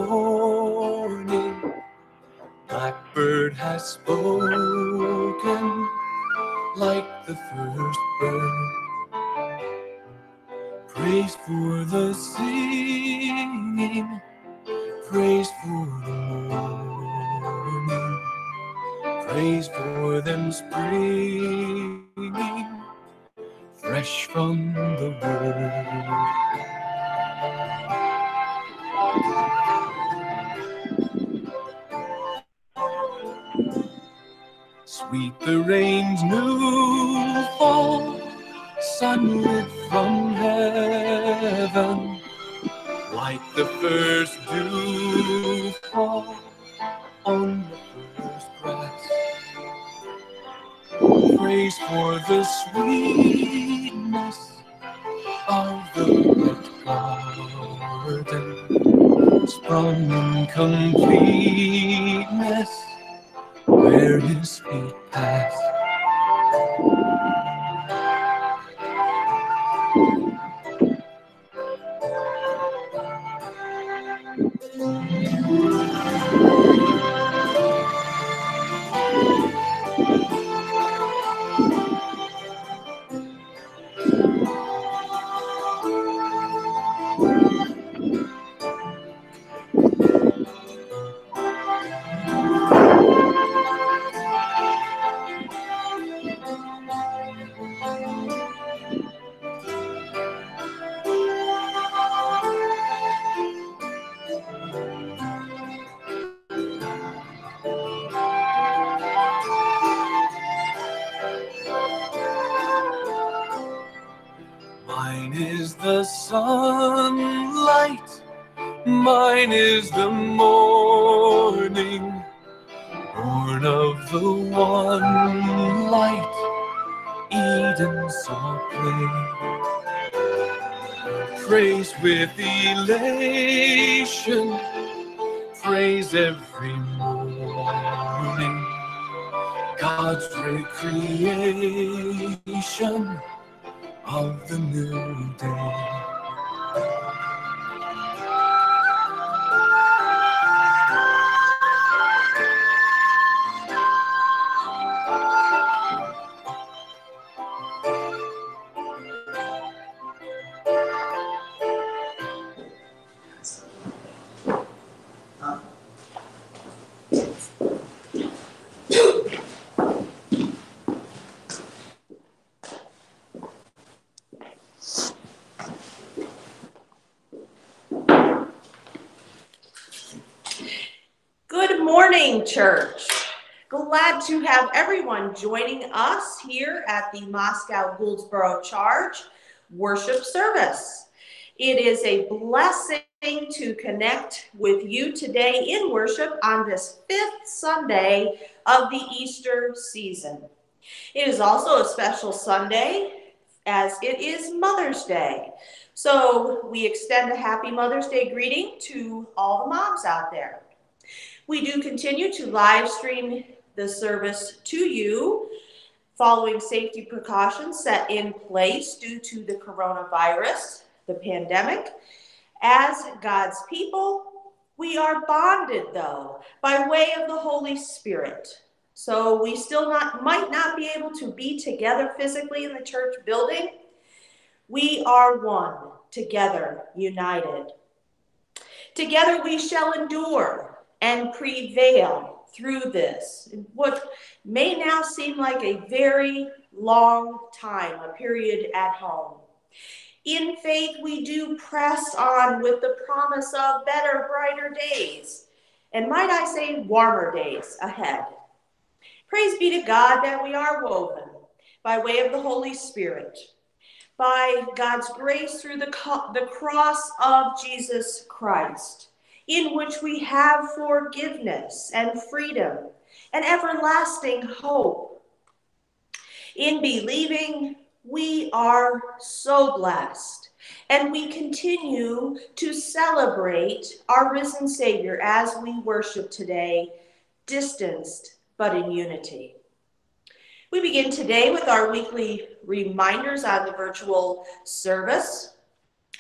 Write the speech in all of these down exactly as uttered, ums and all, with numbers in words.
morning, blackbird has spoken like the first bird. Praise for the singing, praise for the morning, praise for them springing fresh from the word. Sweet the rain's new fall, sunlit from heaven, like the first dew fall on the first grass. Praise for the sweetness of the red garden, sprung in completeness where his feet pass. Mine is the sunlight, mine is the morning, born of the one light Eden saw play. Praise with elation, praise every morning, God's recreation of the new day. Church. Glad to have everyone joining us here at the Moscow Gouldsboro Church worship service. It is a blessing to connect with you today in worship on this fifth Sunday of the Easter season. It is also a special Sunday as it is Mother's Day. So we extend a happy Mother's Day greeting to all the moms out there. We do continue to live stream the service to you following safety precautions set in place due to the coronavirus, the pandemic. As God's people, we are bonded, though, by way of the Holy Spirit. So we still not might not be able to be together physically in the church building. We are one, together, united. Together we shall endure and prevail through this, what may now seem like a very long time, a period at home. In faith, we do press on with the promise of better, brighter days, and might I say, warmer days ahead. Praise be to God that we are woven by way of the Holy Spirit, by God's grace through the, the cross of Jesus Christ, in which we have forgiveness and freedom and everlasting hope. In believing, we are so blessed, and we continue to celebrate our risen Savior as we worship today, distanced but in unity. We begin today with our weekly reminders on the virtual service.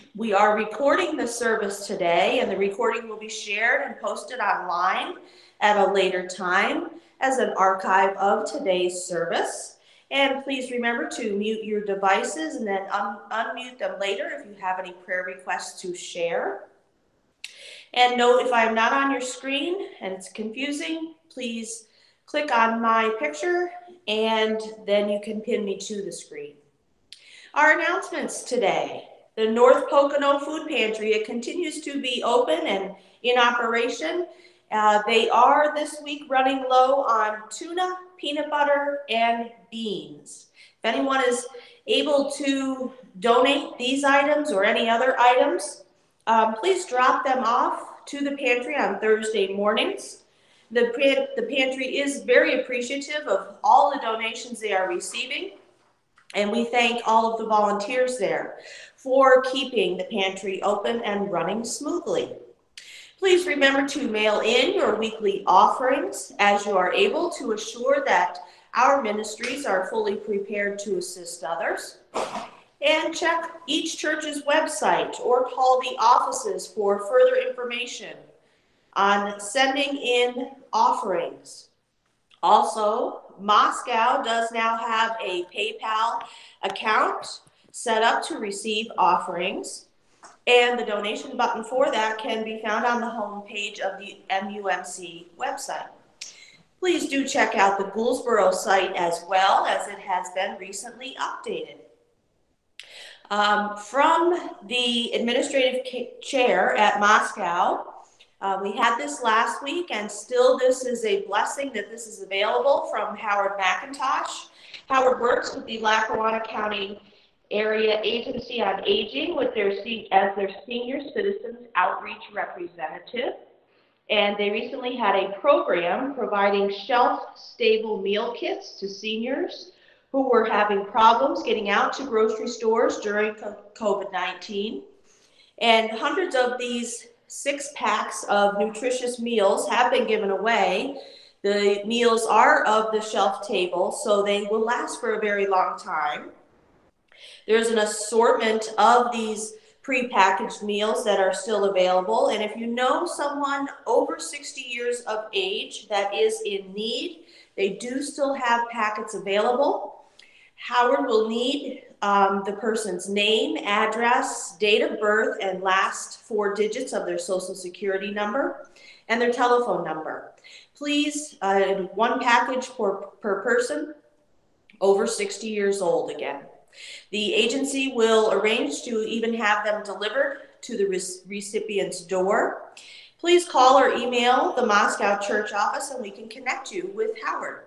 We are recording the service today, and the recording will be shared and posted online at a later time as an archive of today's service. And please remember to mute your devices and then un unmute them later if you have any prayer requests to share. And note, if I'm not on your screen and it's confusing, please click on my picture and then you can pin me to the screen. Our announcements today. The North Pocono Food Pantry, it continues to be open and in operation. Uh, they are this week running low on tuna, peanut butter, and beans. If anyone is able to donate these items or any other items, um, please drop them off to the pantry on Thursday mornings. The, the pantry is very appreciative of all the donations they are receiving, and we thank all of the volunteers there for keeping the pantry open and running smoothly. Please remember to mail in your weekly offerings as you are able to assure that our ministries are fully prepared to assist others. And check each church's website or call the offices for further information on sending in offerings. Also, Moscow does now have a PayPal account set up to receive offerings, and the donation button for that can be found on the home page of the M U M C website. Please do check out the Gouldsboro site as well, as it has been recently updated. Um, from the administrative chair at Moscow, Uh, we had this last week, and still this is a blessing that this is available from Howard McIntosh. Howard works with the Lackawanna County Area Agency on Aging with their as their senior citizens outreach representative. And they recently had a program providing shelf-stable meal kits to seniors who were having problems getting out to grocery stores during COVID nineteen. And hundreds of these six packs of nutritious meals have been given away. The meals are of the shelf table, so they will last for a very long time. There's an assortment of these prepackaged meals that are still available, and if you know someone over sixty years of age that is in need, they do still have packets available. Howard will need um, the person's name, address, date of birth, and last four digits of their social security number and their telephone number. Please, uh, one package per, per person over sixty years old again. The agency will arrange to even have them delivered to the recipient's door. Please call or email the Moscow Church office and we can connect you with Howard.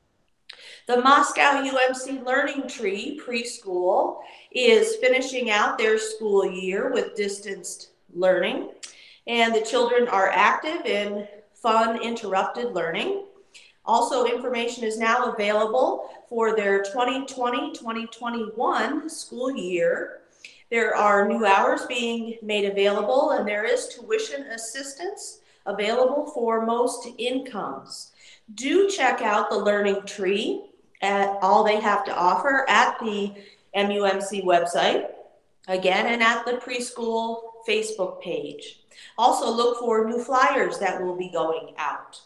The Moscow U M C Learning Tree preschool is finishing out their school year with distanced learning, and the children are active in fun interrupted learning. Also, information is now available for their twenty twenty twenty twenty-one school year. There are new hours being made available, and there is tuition assistance available for most incomes. Do check out the Learning Tree at all they have to offer at the M U M C website, again, and at the preschool Facebook page. Also look for new flyers that will be going out.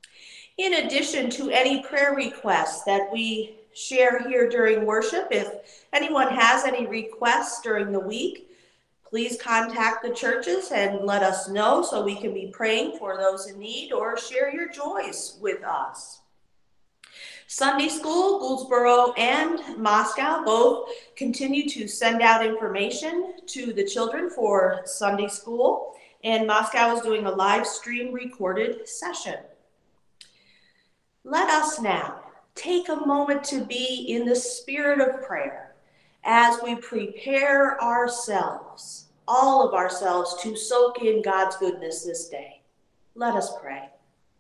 In addition to any prayer requests that we share here during worship, if anyone has any requests during the week, please contact the churches and let us know so we can be praying for those in need or share your joys with us. Sunday School, Gouldsboro and Moscow both continue to send out information to the children for Sunday School, and Moscow is doing a live stream recorded session. Let us now take a moment to be in the spirit of prayer as we prepare ourselves, all of ourselves, to soak in God's goodness this day. Let us pray.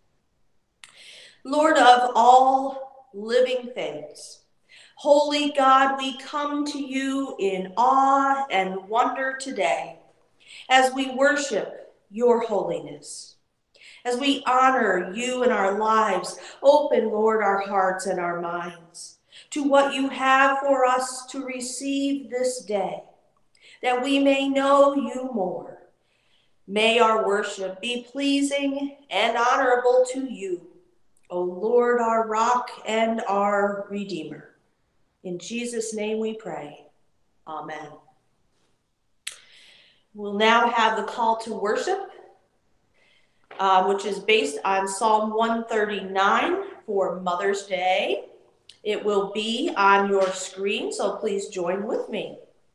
Lord of all living things, holy God, we come to you in awe and wonder today as we worship your holiness. As we honor you in our lives, open, Lord, our hearts and our minds to what you have for us to receive this day. that we may know you more. May our worship be pleasing and honorable to you, O Lord, our rock and our Redeemer. In Jesus' name we pray. Amen. We'll now have the call to worship, uh, which is based on Psalm one thirty-nine for Mother's Day. It will be on your screen, so please join with me.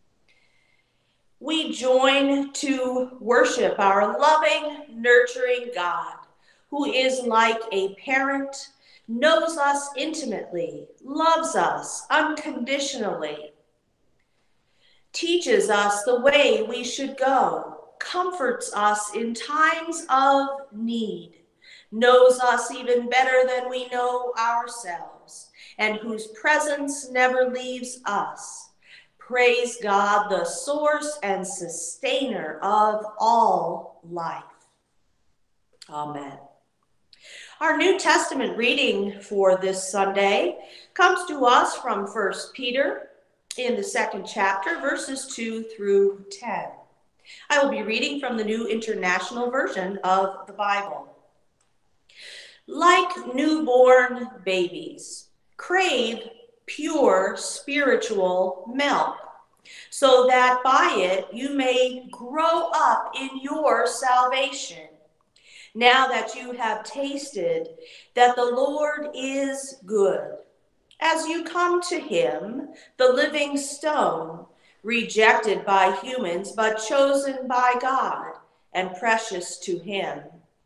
We join to worship our loving, nurturing God, who is like a parent, knows us intimately, loves us unconditionally, teaches us the way we should go, comforts us in times of need, knows us even better than we know ourselves, and whose presence never leaves us. Praise God, the source and sustainer of all life. Amen. Our New Testament reading for this Sunday comes to us from First Peter in the second chapter, verses two through ten. I will be reading from the New International Version of the Bible. Like newborn babies, crave pure spiritual milk, so that by it you may grow up in your salvation, now that you have tasted that the Lord is good. As you come to him, the living stone, rejected by humans but chosen by God and precious to him,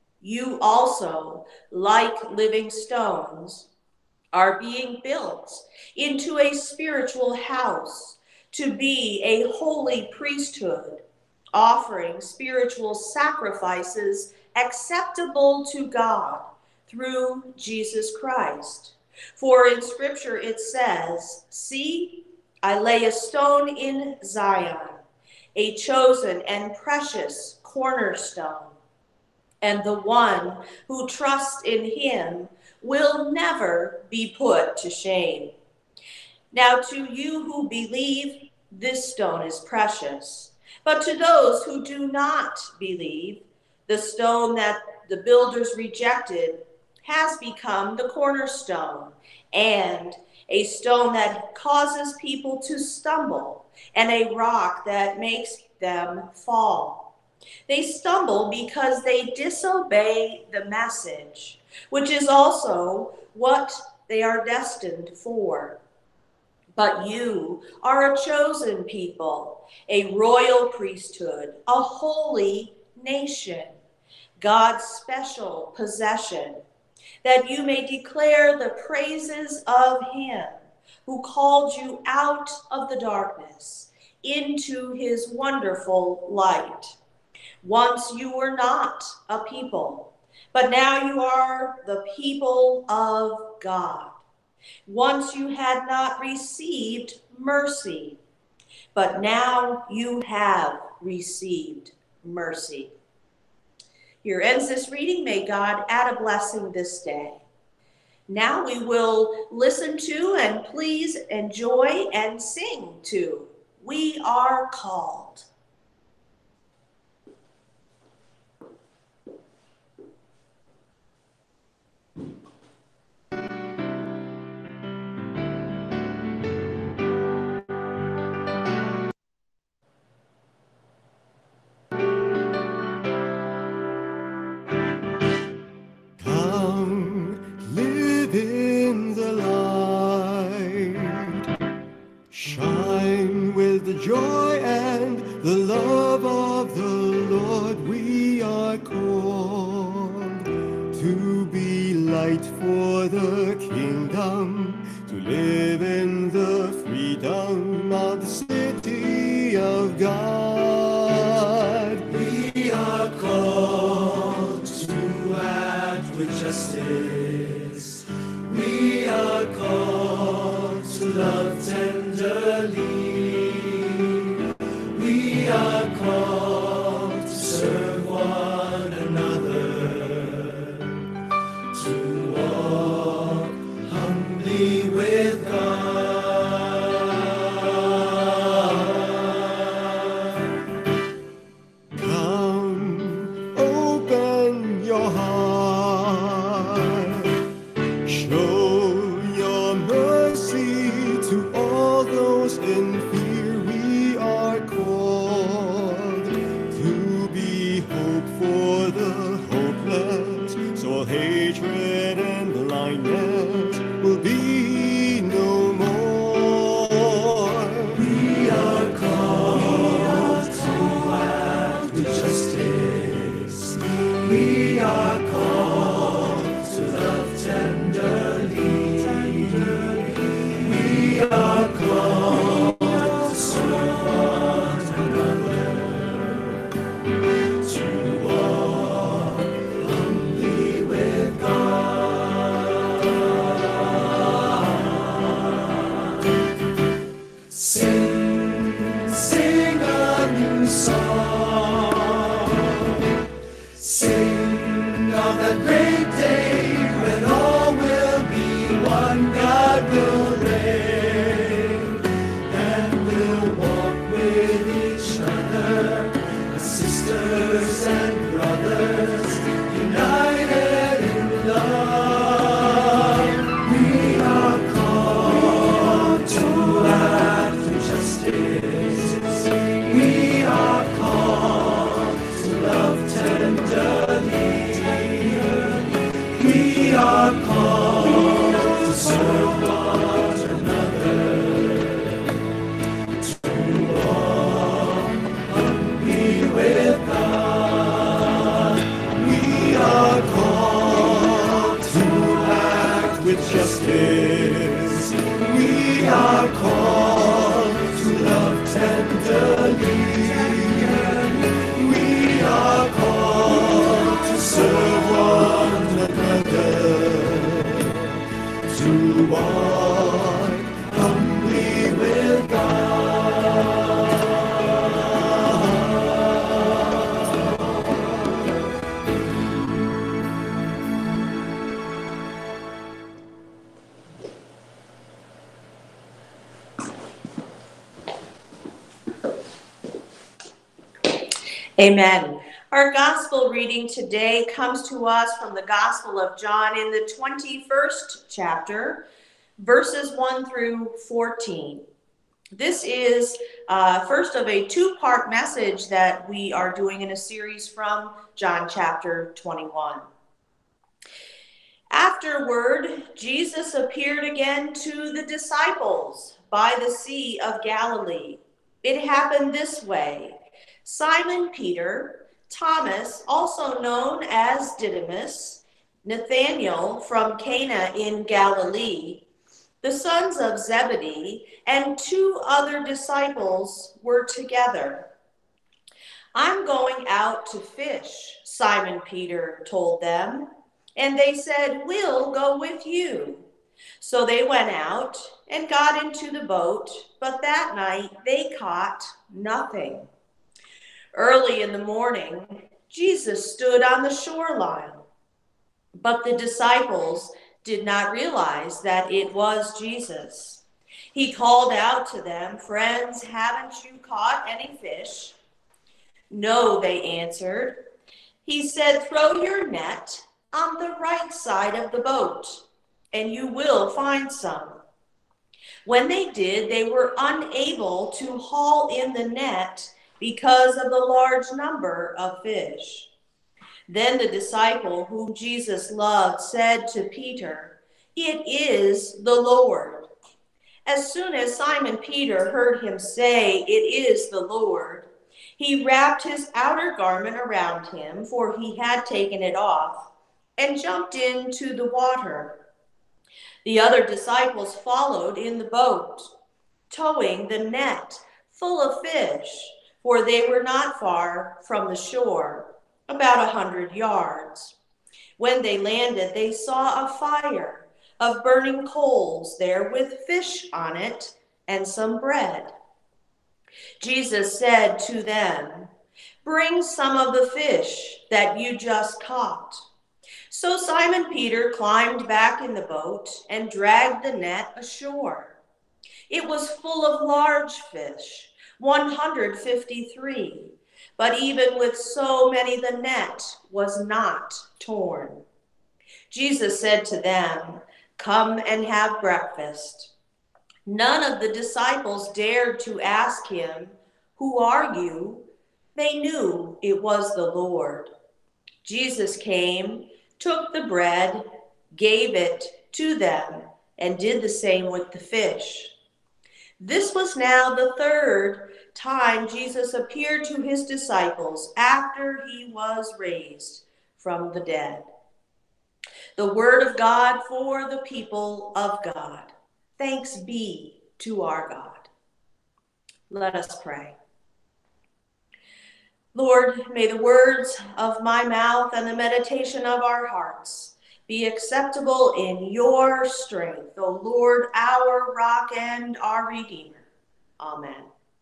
you also, like living stones, are being built into a spiritual house to be a holy priesthood, offering spiritual sacrifices acceptable to God through Jesus Christ. For in Scripture it says, "See, I lay a stone in Zion, a chosen and precious cornerstone, and the one who trusts in him will never be put to shame." Now to you who believe, this stone is precious. But to those who do not believe, the stone that the builders rejected has become the cornerstone, and a stone that causes people to stumble, and a rock that makes them fall. They stumble because they disobey the message, which is also what they are destined for. But you are a chosen people, a royal priesthood, a holy nation, God's special possession, that you may declare the praises of him who called you out of the darkness into his wonderful light. Once you were not a people, but now you are the people of God. Once you had not received mercy, but now you have received mercy. Here ends this reading. May God add a blessing this day. Now we will listen to and please enjoy and sing to "We Are Called." Joy and the love of the Lord, we are called to be light for the kingdom, to live in the freedom of the city of God. We are called to act with justice. We are called to love tenderly. We are called to serve one another, to walk humbly with God. your heart. Show your mercy to all those in fear. We are called to be hope for the hopeless, so hatred and blindness will be no more. We are called to act with justice. We are called to love tenderly. We are called to serve one another, to walk humbly with God. Sing, sing a new song. Sing of that great day when all will be one. God will reign, and we'll walk with each other as sisters and brothers, united in love. We are called to act with justice. We are called to love tenderly. We are called to serve one another, to walk humbly with God. We are called to act with justice. We are called to love tenderly. We are called to serve one another, to walk humbly with God. Amen. Our gospel reading today comes to us from the Gospel of John in the twenty-first chapter, verses one through fourteen. This is uh, first of a two-part message that we are doing in a series from John chapter twenty-one. Afterward, Jesus appeared again to the disciples by the Sea of Galilee. It happened this way. Simon Peter, Thomas, also known as Didymus, Nathanael from Cana in Galilee, the sons of Zebedee, and two other disciples were together. I'm going out to fish, Simon Peter told them. And they said, we'll go with you. So they went out and got into the boat, but that night they caught nothing. Early in the morning, Jesus stood on the shoreline, but the disciples did not realize that it was Jesus. He called out to them, friends, haven't you caught any fish? No, they answered. He said, throw your net on the right side of the boat, and you will find some. When they did, they were unable to haul in the net because of the large number of fish. Then the disciple whom Jesus loved said to Peter, it is the Lord. As soon as Simon Peter heard him say, it is the Lord, he wrapped his outer garment around him, for he had taken it off, and jumped into the water. The other disciples followed in the boat, towing the net full of fish, for they were not far from the shore, about a hundred yards. When they landed, they saw a fire of burning coals there with fish on it and some bread. Jesus said to them, bring some of the fish that you just caught. So Simon Peter climbed back in the boat and dragged the net ashore. It was full of large fish, one hundred fifty-three, But even with so many, the net was not torn. Jesus said to them, "Come and have breakfast." None of the disciples dared to ask him, "Who are you?" They knew it was the Lord. Jesus came, took the bread, gave it to them, and did the same with the fish. This was now the third time Jesus appeared to his disciples after he was raised from the dead. The word of God for the people of God. Thanks be to our God. Let us pray. Lord, may the words of my mouth and the meditation of our hearts be acceptable in your strength, O Lord, our rock and our Redeemer. Amen.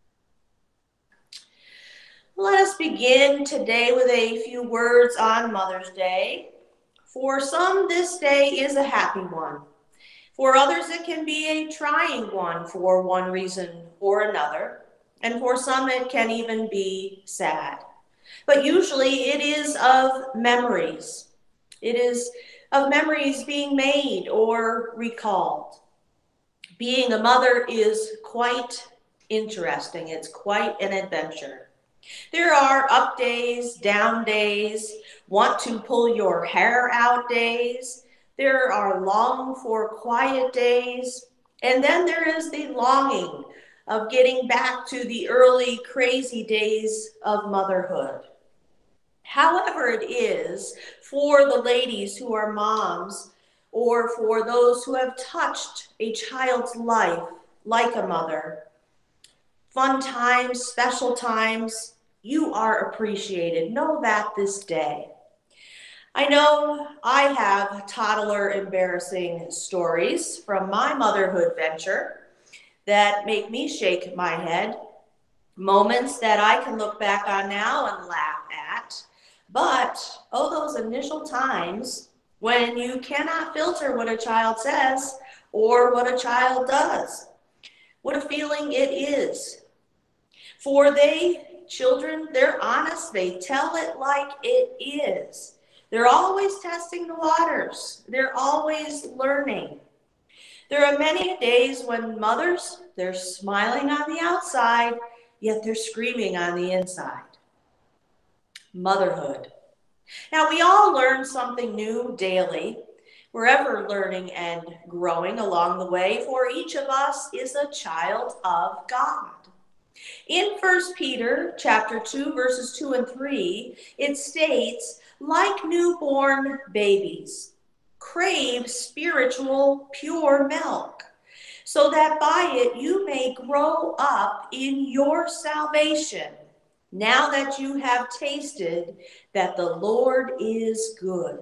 Let us begin today with a few words on Mother's Day. For some, this day is a happy one. For others, it can be a trying one for one reason or another. And for some, it can even be sad. But usually it is of memories. It is of memories being made or recalled. Being a mother is quite interesting. It's quite an adventure. There are up days, down days, want to pull your hair out days. There are long for quiet days. And then there is the longing of getting back to the early crazy days of motherhood. However it is for the ladies who are moms, or for those who have touched a child's life like a mother, fun times, special times, you are appreciated. Know that this day. I know I have toddler embarrassing stories from my motherhood venture that make me shake my head, moments that I can look back on now and laugh at. But, oh, those initial times when you cannot filter what a child says or what a child does. What a feeling it is. For they, children, they're honest. They tell it like it is. They're always testing the waters. They're always learning. There are many days when mothers, they're smiling on the outside, yet they're screaming on the inside. Motherhood. Now, we all learn something new daily. We're ever learning and growing along the way, for each of us is a child of God. In First Peter chapter two, verses two and three, it states, like newborn babies, crave spiritual pure milk, so that by it you may grow up in your salvation, now that you have tasted that the Lord is good.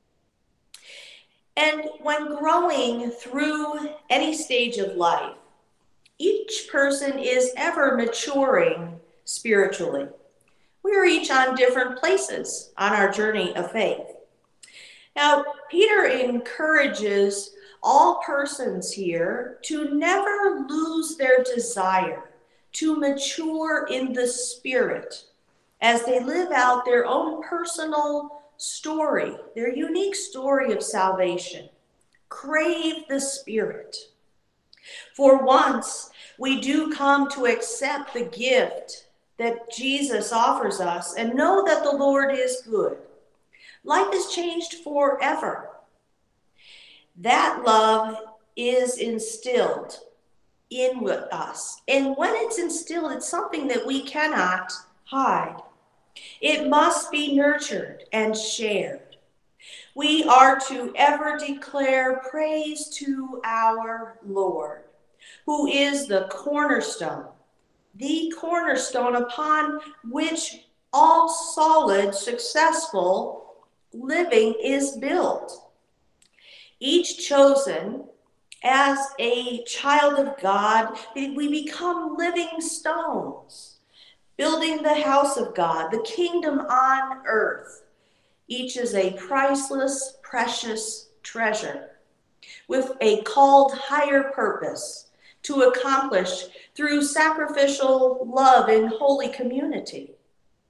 And when growing through any stage of life, each person is ever maturing spiritually. We are each on different places on our journey of faith. Now, Peter encourages all persons here to never lose their desire to mature in the Spirit as they live out their own personal story, their unique story of salvation. Crave the Spirit. For once we do come to accept the gift that Jesus offers us and know that the Lord is good, life is changed forever. That love is instilled in with us. And when it's instilled, it's something that we cannot hide. It must be nurtured and shared. We are to ever declare praise to our Lord, who is the cornerstone, the cornerstone upon which all solid, successful living is built. Each chosen as a child of God, we become living stones, building the house of God, the kingdom on earth. Each is a priceless, precious treasure with a called higher purpose to accomplish through sacrificial love in holy community.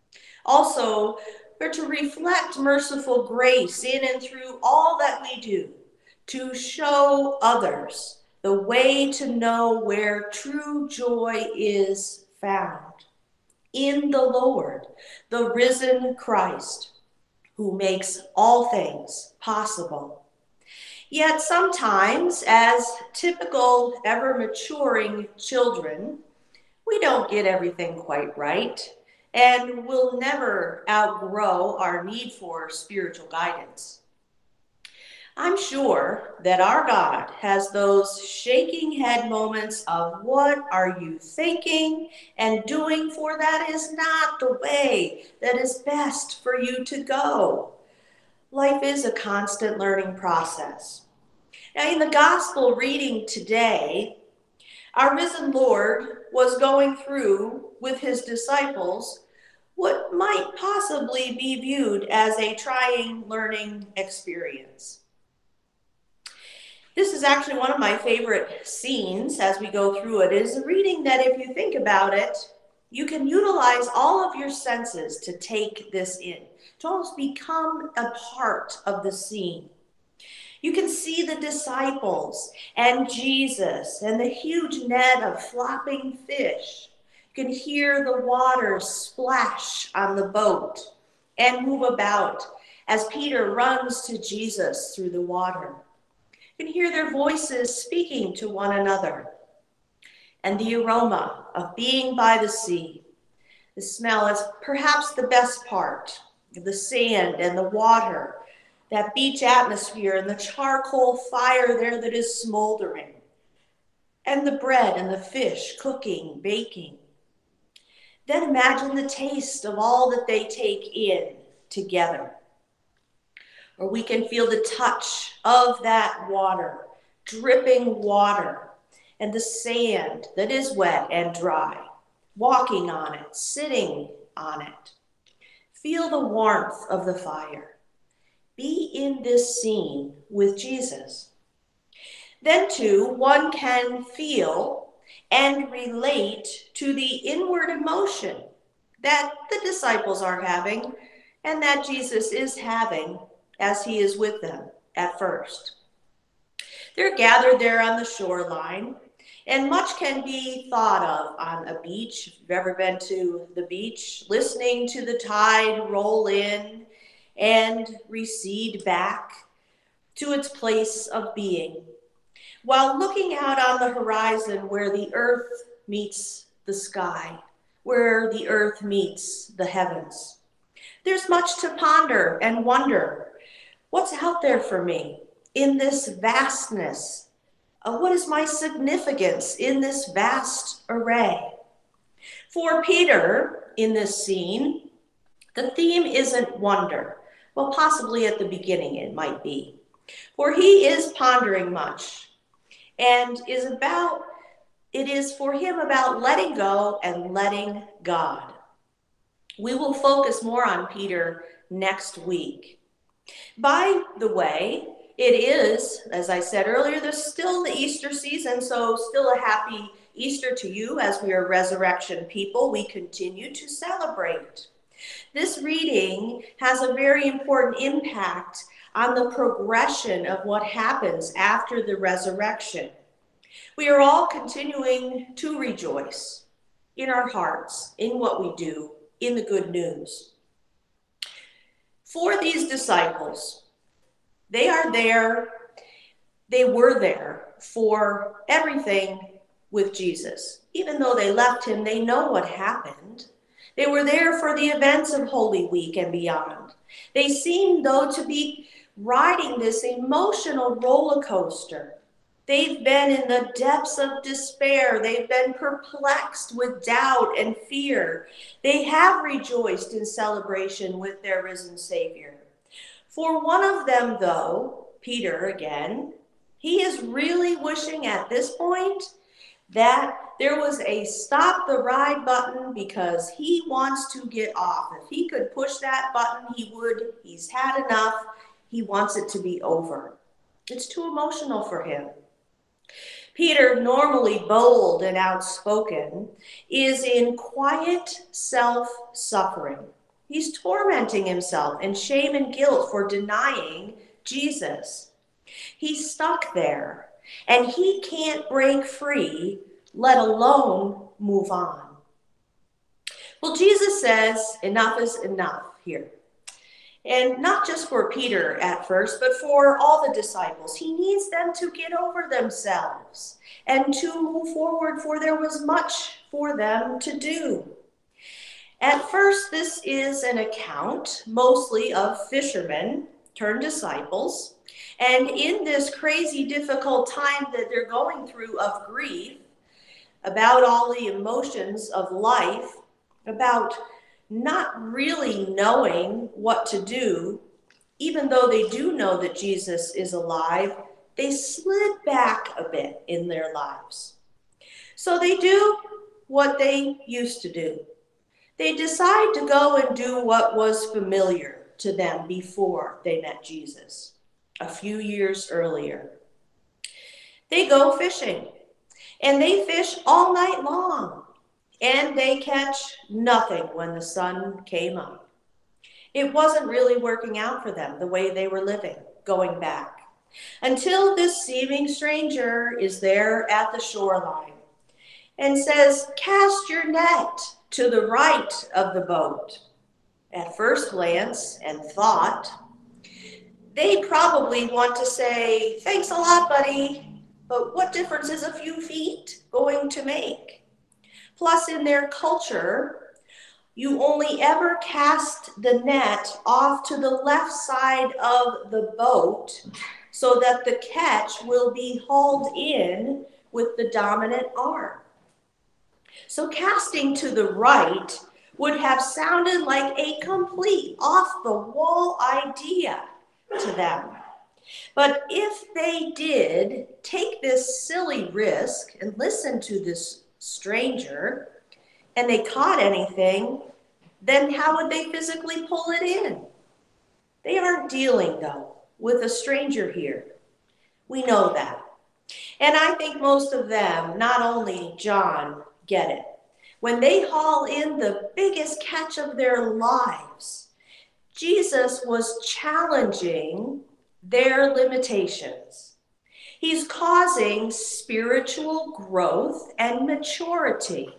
Also, we're to reflect merciful grace in and through all that we do, to show others the way to know where true joy is found. In the Lord, the risen Christ, who makes all things possible. Yet sometimes, as typical ever-maturing children, we don't get everything quite right, and will never outgrow our need for spiritual guidance. I'm sure that our God has those shaking head moments of what are you thinking and doing, for that is not the way that is best for you to go. Life is a constant learning process. Now, in the gospel reading today, our risen Lord was going through with his disciples what might possibly be viewed as a trying learning experience. This is actually one of my favorite scenes as we go through it. It is a reading that, if you think about it, you can utilize all of your senses to take this in, to almost become a part of the scene. You can see the disciples and Jesus and the huge net of flopping fish. You can hear the water splash on the boat and move about as Peter runs to Jesus through the water. You can hear their voices speaking to one another, and the aroma of being by the sea. The smell is perhaps the best part of the sand and the water, that beach atmosphere and the charcoal fire there that is smoldering, and the bread and the fish cooking, baking. Then imagine the taste of all that they take in together. Or we can feel the touch of that water, dripping water, and the sand that is wet and dry, walking on it, sitting on it. Feel the warmth of the fire. Be in this scene with Jesus. Then, too, one can feel and relate to the inward emotion that the disciples are having and that Jesus is having as he is with them at first. They're gathered there on the shoreline, and much can be thought of on a beach. If you've ever been to the beach, listening to the tide roll in and recede back to its place of being, while looking out on the horizon where the earth meets the sky, where the earth meets the heavens. There's much to ponder and wonder. What's out there for me in this vastness? Uh, what is my significance in this vast array? For Peter, in this scene, the theme isn't wonder. Well, possibly at the beginning it might be. For he is pondering much, and is about, it is for him about letting go and letting God. We will focus more on Peter next week. By the way, it is, as I said earlier, there's still the Easter season, so still a happy Easter to you as we are resurrection people. We continue to celebrate. This reading has a very important impact on the progression of what happens after the resurrection. We are all continuing to rejoice in our hearts, in what we do, in the good news. For these disciples, they are there, they were there for everything with Jesus. Even though they left him, they know what happened. They were there for the events of Holy Week and beyond. They seem, though, to be riding this emotional roller coaster. They've been in the depths of despair. They've been perplexed with doubt and fear. They have rejoiced in celebration with their risen Savior. For one of them, though, Peter again, he is really wishing at this point that there was a stop the ride button, because he wants to get off. If he could push that button, he would. He's had enough. He wants it to be over. It's too emotional for him. Peter, normally bold and outspoken, is in quiet self-suffering. He's tormenting himself in shame and guilt for denying Jesus. He's stuck there, and he can't break free, let alone move on. Well, Jesus says enough is enough here. And not just for Peter at first, but for all the disciples. He needs them to get over themselves and to move forward, for there was much for them to do. At first, this is an account mostly of fishermen turned disciples. And in this crazy, difficult time that they're going through of grief, about all the emotions of life, about not really knowing what to do, even though they do know that Jesus is alive, they slid back a bit in their lives. So they do what they used to do. They decide to go and do what was familiar to them before they met Jesus, a few years earlier. They go fishing, and they fish all night long. And they catch nothing when the sun came up. It wasn't really working out for them the way they were living, going back, until this seeming stranger is there at the shoreline and says, "Cast your net to the right of the boat." At first glance and thought, they probably want to say, "Thanks a lot, buddy, but what difference is a few feet going to make?" Plus, in their culture, you only ever cast the net off to the left side of the boat so that the catch will be hauled in with the dominant arm. So casting to the right would have sounded like a complete off-the-wall idea to them. But if they did take this silly risk and listen to this stranger, and they caught anything, then how would they physically pull it in? They aren't dealing, though, with a stranger here. We know that. And I think most of them, not only John, get it. When they haul in the biggest catch of their lives, Jesus was challenging their limitations. He's causing spiritual growth and maturity.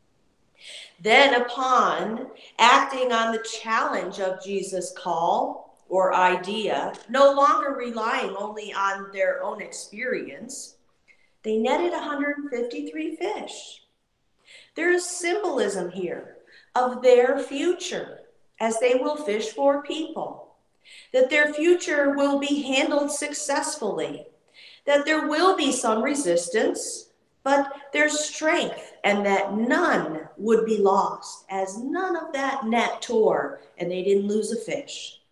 Then, upon acting on the challenge of Jesus' call or idea, no longer relying only on their own experience, they netted one hundred fifty-three fish. There is symbolism here of their future as they will fish for people, that their future will be handled successfully, that there will be some resistance, but there's strength, and that none would be lost, as none of that net tore, and they didn't lose a fish.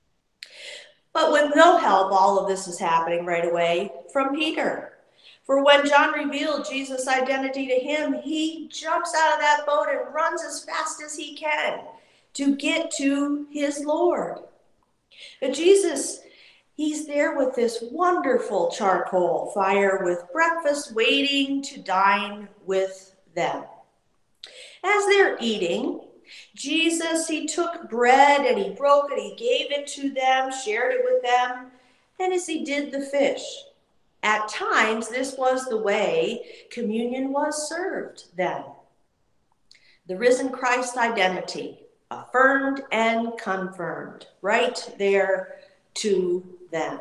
But with no help, all of this is happening right away from Peter. For when John revealed Jesus' identity to him, he jumps out of that boat and runs as fast as he can to get to his Lord. But Jesus, he's there with this wonderful charcoal fire with breakfast waiting to dine with them. As they're eating, Jesus, he took bread and he broke it, he gave it to them, shared it with them, and as he did the fish. At times, this was the way communion was served then. The risen Christ's identity, affirmed and confirmed, right there to them.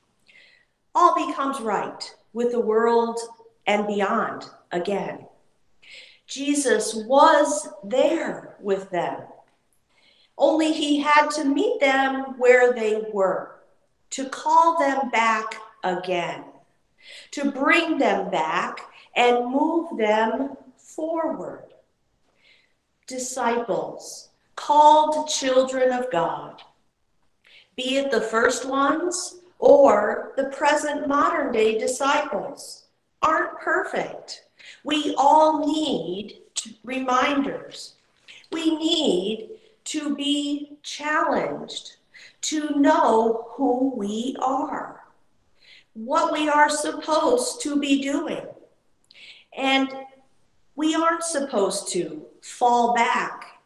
All becomes right with the world and beyond again. Jesus was there with them. Only he had to meet them where they were, to call them back again, to bring them back and move them forward. Disciples, called children of God, be it the first ones or the present modern day disciples, aren't perfect. We all need reminders. We need to be challenged to know who we are, what we are supposed to be doing. And we aren't supposed to fall back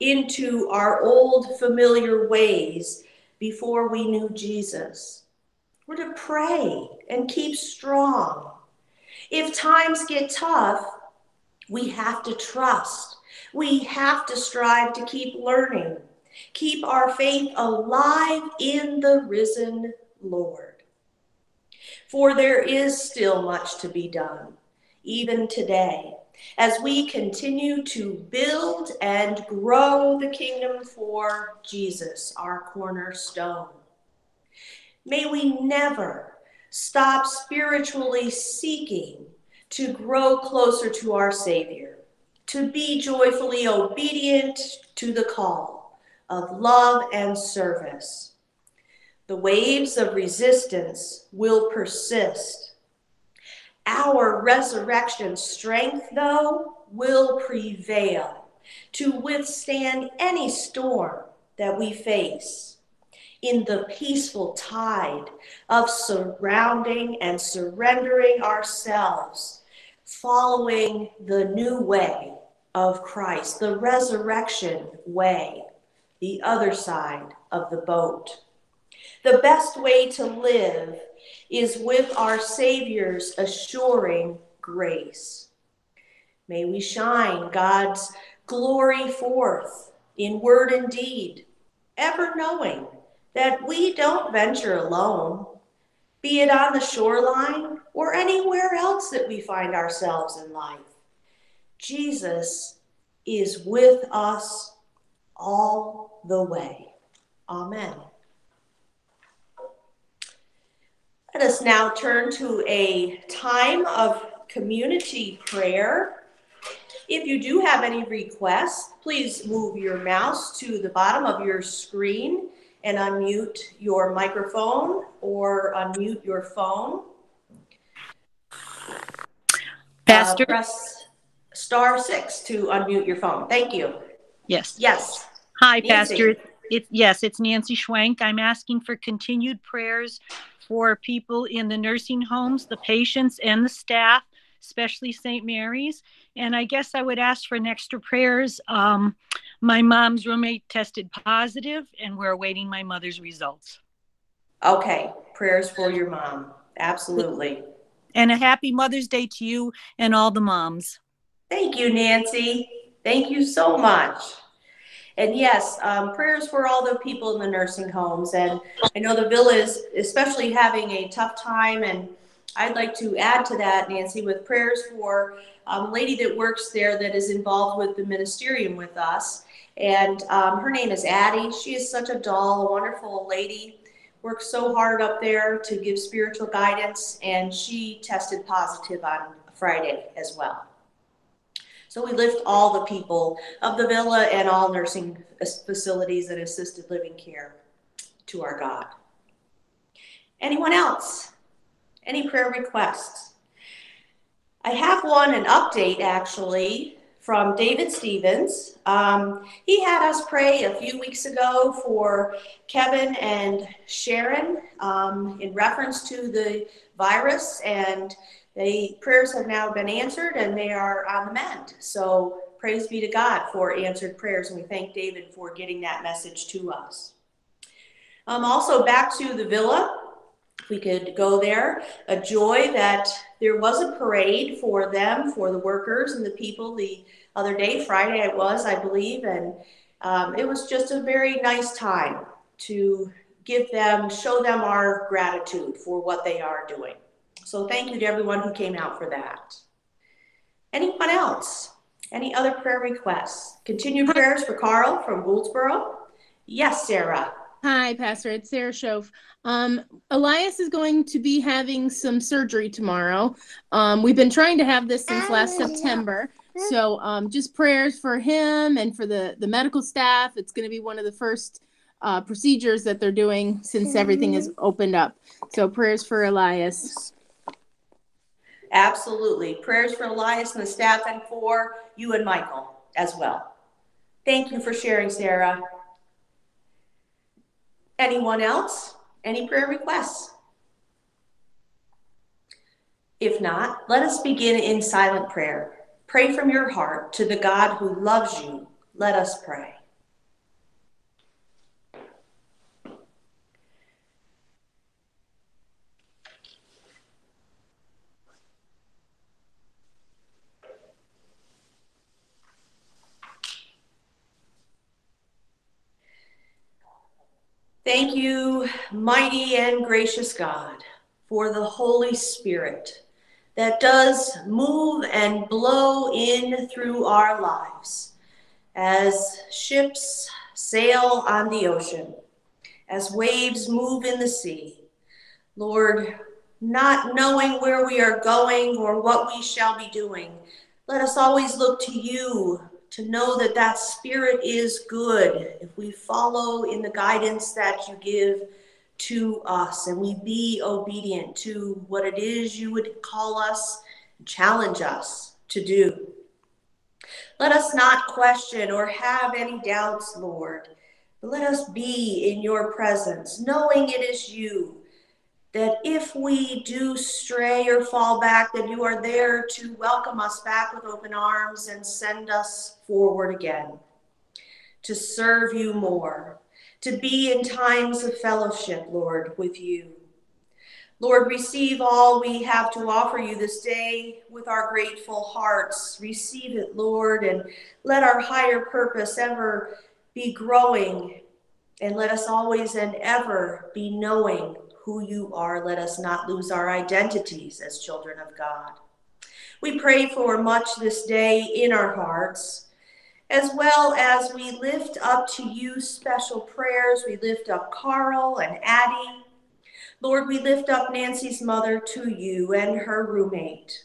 into our old familiar ways before we knew Jesus. We're to pray and keep strong. If times get tough, we have to trust. We have to strive to keep learning, keep our faith alive in the risen Lord. For there is still much to be done, even today, as we continue to build and grow the kingdom for Jesus, our cornerstone. May we never stop spiritually seeking to grow closer to our Savior, to be joyfully obedient to the call of love and service. The waves of resistance will persist. Our resurrection strength, though, will prevail to withstand any storm that we face in the peaceful tide of surrounding and surrendering ourselves, following the new way of Christ, the resurrection way, the other side of the boat. The best way to live is with our Savior's assuring grace. May we shine God's glory forth in word and deed, ever knowing that we don't venture alone, be it on the shoreline or anywhere else that we find ourselves in life. Jesus is with us all the way. Amen. Let us now turn to a time of community prayer. If you do have any requests, please move your mouse to the bottom of your screen and unmute your microphone or unmute your phone. Pastor? Uh, press star six to unmute your phone. Thank you. Yes. Yes. Hi, Nancy. Pastor. It's, yes, it's Nancy Schwenk. I'm asking for continued prayers for people in the nursing homes, the patients and the staff, especially Saint Mary's. And I guess I would ask for an extra prayers. Um, my mom's roommate tested positive, and we're awaiting my mother's results. Okay. Prayers for your mom. Absolutely. And a happy Mother's Day to you and all the moms. Thank you, Nancy. Thank you so much. And yes, um, prayers for all the people in the nursing homes. And I know the Villa is especially having a tough time. And I'd like to add to that, Nancy, with prayers for um, a lady that works there that is involved with the ministerium with us. And um, her name is Addie. She is such a doll, a wonderful lady. Works so hard up there to give spiritual guidance. And she tested positive on Friday as well. So we lift all the people of the Villa and all nursing facilities and assisted living care to our God. Anyone else? Any prayer requests? I have one, an update actually, from David Stevens. Um, he had us pray a few weeks ago for Kevin and Sharon um, in reference to the virus, and the prayers have now been answered and they are on the mend. So praise be to God for answered prayers, and we thank David for getting that message to us. Um, also back to the Villa, if we could go there, a joy that there was a parade for them, for the workers and the people the other day, Friday it was, I believe, and um, it was just a very nice time to give them, show them our gratitude for what they are doing. So thank you to everyone who came out for that. Anyone else? Any other prayer requests? Continued prayers for Carl from Gouldsboro. Yes, Sarah. Hi, Pastor. It's Sarah Schoaf. Um, Elias is going to be having some surgery tomorrow. Um, we've been trying to have this since last September. So um, just prayers for him and for the, the medical staff. It's going to be one of the first uh, procedures that they're doing since everything is opened up. So prayers for Elias. Absolutely. Prayers for Elias and the staff and for you and Michael as well. Thank you for sharing, Sarah. Anyone else? Any prayer requests? If not, let us begin in silent prayer. Pray from your heart to the God who loves you. Let us pray. Thank you, mighty and gracious God, for the Holy Spirit that does move and blow in through our lives as ships sail on the ocean, as waves move in the sea. Lord, not knowing where we are going or what we shall be doing, let us always look to you to know that that Spirit is good if we follow in the guidance that you give to us and we be obedient to what it is you would call us, challenge us to do. Let us not question or have any doubts, Lord, but let us be in your presence, knowing it is you, that if we do stray or fall back, that you are there to welcome us back with open arms and send us forward again, to serve you more, to be in times of fellowship, Lord, with you. Lord, receive all we have to offer you this day with our grateful hearts. Receive it, Lord, and let our higher purpose ever be growing, and let us always and ever be knowing who you are. Let us not lose our identities as children of God. We pray for much this day in our hearts, as well as we lift up to you special prayers. We lift up Carl and Addie. Lord, we lift up Nancy's mother to you and her roommate.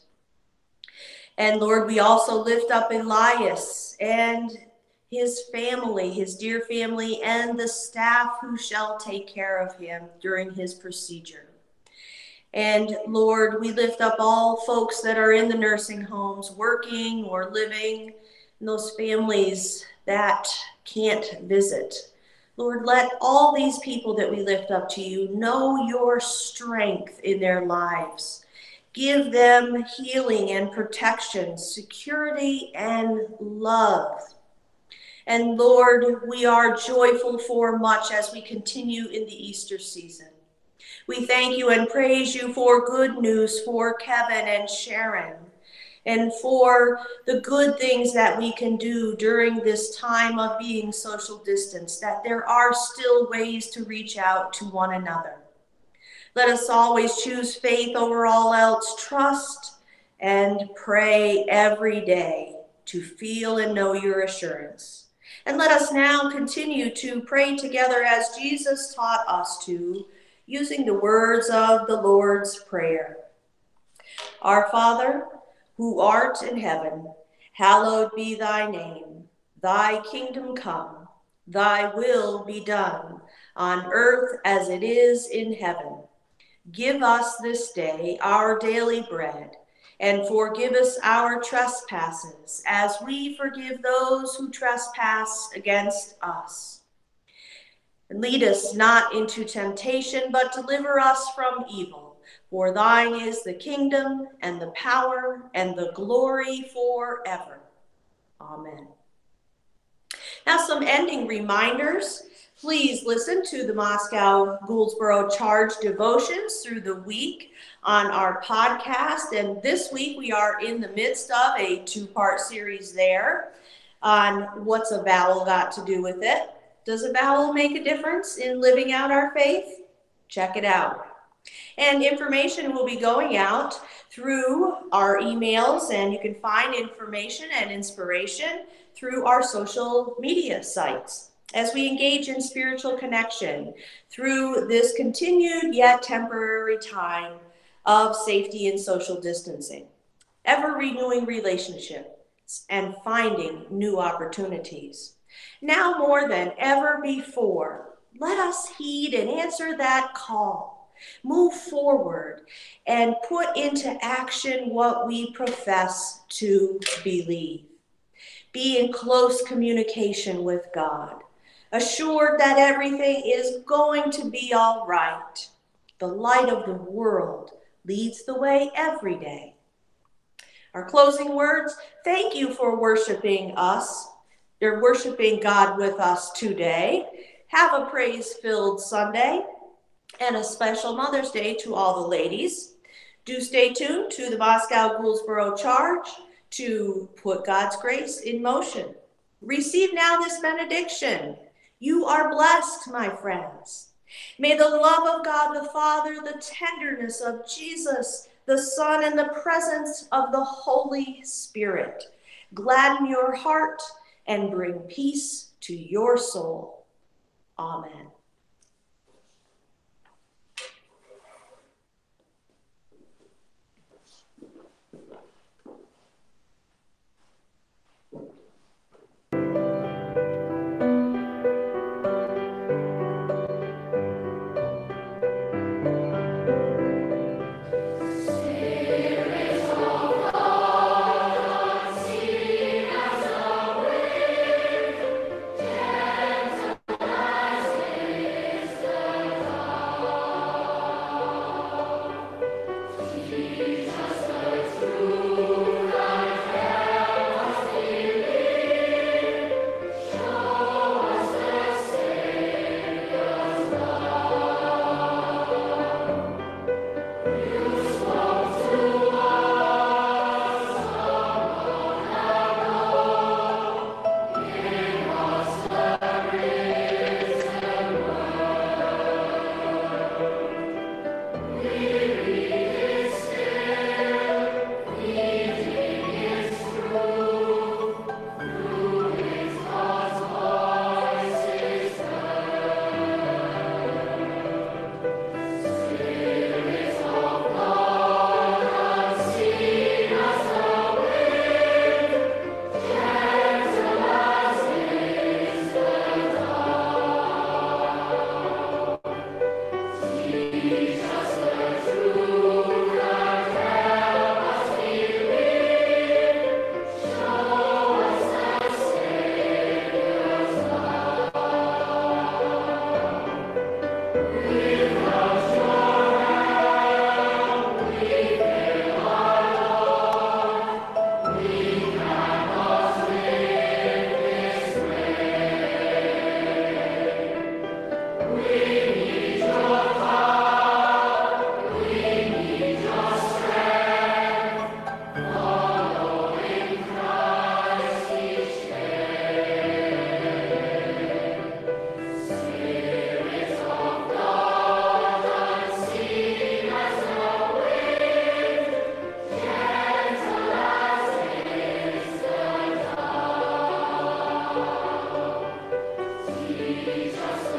And Lord, we also lift up Elias and his family, his dear family, and the staff who shall take care of him during his procedure. And Lord, we lift up all folks that are in the nursing homes, working or living, and those families that can't visit. Lord, let all these people that we lift up to you know your strength in their lives. Give them healing and protection, security and love. And Lord, we are joyful for much as we continue in the Easter season. We thank you and praise you for good news for Kevin and Sharon, and for the good things that we can do during this time of being social distance, that there are still ways to reach out to one another. Let us always choose faith over all else, trust and pray every day to feel and know your assurance. And let us now continue to pray together as Jesus taught us to, using the words of the Lord's Prayer. Our Father, who art in heaven, hallowed be thy name. Thy kingdom come, thy will be done, on earth as it is in heaven. Give us this day our daily bread, and forgive us our trespasses, as we forgive those who trespass against us. And lead us not into temptation, but deliver us from evil. For thine is the kingdom, and the power, and the glory forever. Amen. Now, some ending reminders. Please listen to the Moscow Gouldsboro Charge devotions through the week on our podcast. And this week we are in the midst of a two-part series there on what's a vowel got to do with it. Does a vowel make a difference in living out our faith? Check it out. And information will be going out through our emails, and you can find information and inspiration through our social media sites as we engage in spiritual connection through this continued yet temporary time of safety and social distancing, ever-renewing relationships, and finding new opportunities. Now more than ever before, let us heed and answer that call. Move forward and put into action what we profess to believe. Be in close communication with God, assured that everything is going to be all right. The light of the world leads the way every day. Our closing words: thank you for worshiping us. You're worshiping God with us today. Have a praise-filled Sunday and a special Mother's Day to all the ladies. Do stay tuned to the Moscow Gouldsboro Charge to put God's grace in motion. Receive now this benediction. You are blessed, my friends. May the love of God the Father, the tenderness of Jesus, the Son, and the presence of the Holy Spirit gladden your heart and bring peace to your soul. Amen. Jesus.